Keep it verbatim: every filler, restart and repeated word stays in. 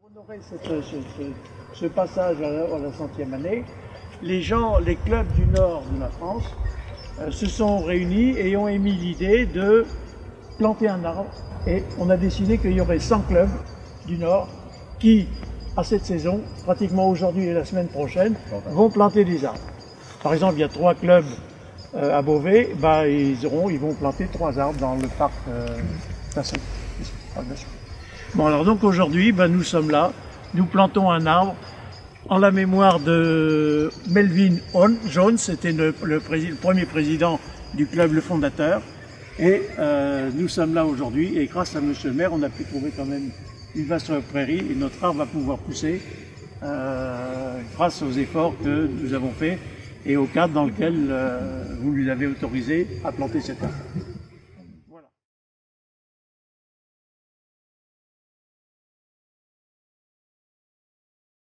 Pour honorer cette, ce, ce, ce passage à la, à la centième année, les gens, les clubs du nord de la France euh, se sont réunis et ont émis l'idée de planter un arbre. Et on a décidé qu'il y aurait cent clubs du nord qui, à cette saison, pratiquement aujourd'hui et la semaine prochaine, vont planter des arbres. Par exemple, il y a trois clubs euh, à Beauvais, bah, ils, auront, ils vont planter trois arbres dans le parc euh, national. Bon, alors donc aujourd'hui, bah, nous sommes là, nous plantons un arbre en la mémoire de Melvin Jones, c'était le, le, le premier président du club, le fondateur. Et euh, nous sommes là aujourd'hui et grâce à Monsieur le maire, on a pu trouver quand même une vaste prairie et notre arbre va pouvoir pousser euh, grâce aux efforts que nous avons faits et au cadre dans lequel euh, vous lui avez autorisé à planter cet arbre.